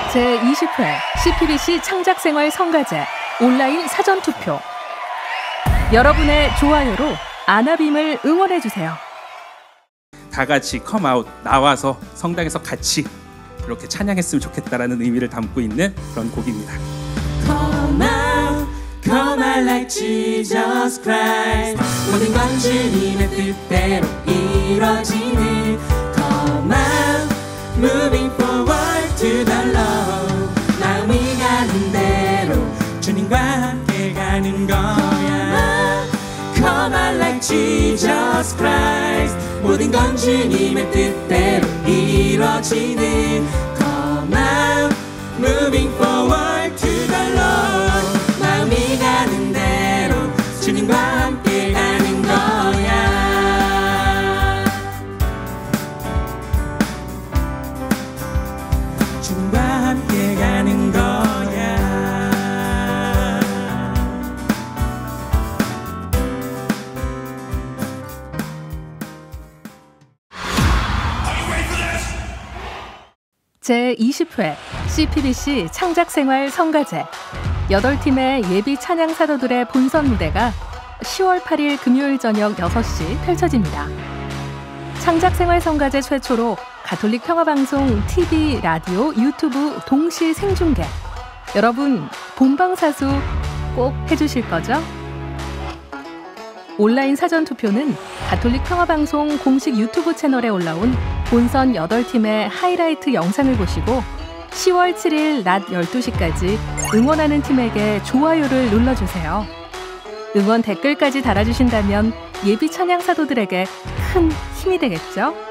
제20회 CPBC 창작생활 성가제 온라인 사전투표. 여러분의 좋아요로 아나빔을 응원해주세요. 다 같이 컴아웃 나와서 성당에서 같이 이렇게 찬양했으면 좋겠다라는 의미를 담고 있는 그런 곡입니다. Come out, come out like Jesus Christ. 모든 건 주님의 뜻대로 이루어지는 Come out, moving forward to the Lord. 마음이 가는 대로 주님과 함께 가는 거야. Come out like Jesus Christ. 모든 건 주님의 뜻대로 이루어지는 Come out, moving forward to the Lord. 마음이 가는 대로 주님과 함께 가는 거야. 주님과 함께 가는 거야. 제20회 CPBC 창작생활 성가제 8팀의 예비 찬양 사도들의 본선 무대가 10월 8일 금요일 저녁 6시 펼쳐집니다. 창작생활 성가제 최초로 가톨릭 평화방송 TV, 라디오, 유튜브 동시 생중계. 여러분 본방사수 꼭 해주실 거죠? 온라인 사전투표는 가톨릭 평화방송 공식 유튜브 채널에 올라온 본선 8팀의 하이라이트 영상을 보시고 10월 7일 낮 12시까지 응원하는 팀에게 좋아요를 눌러주세요. 응원 댓글까지 달아주신다면 예비 찬양 사도들에게 큰 힘이 되겠죠?